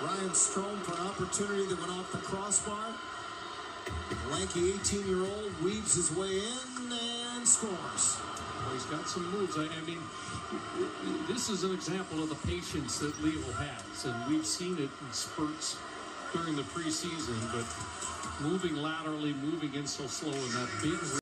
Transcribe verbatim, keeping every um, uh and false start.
Ryan Strome for an opportunity that went off the crossbar. The lanky eighteen-year-old weaves his way in and scores. Well, he's got some moves. I, I mean, this is an example of the patience that Leo has, and we've seen it in spurts during the preseason, but moving laterally, moving in so slow in that big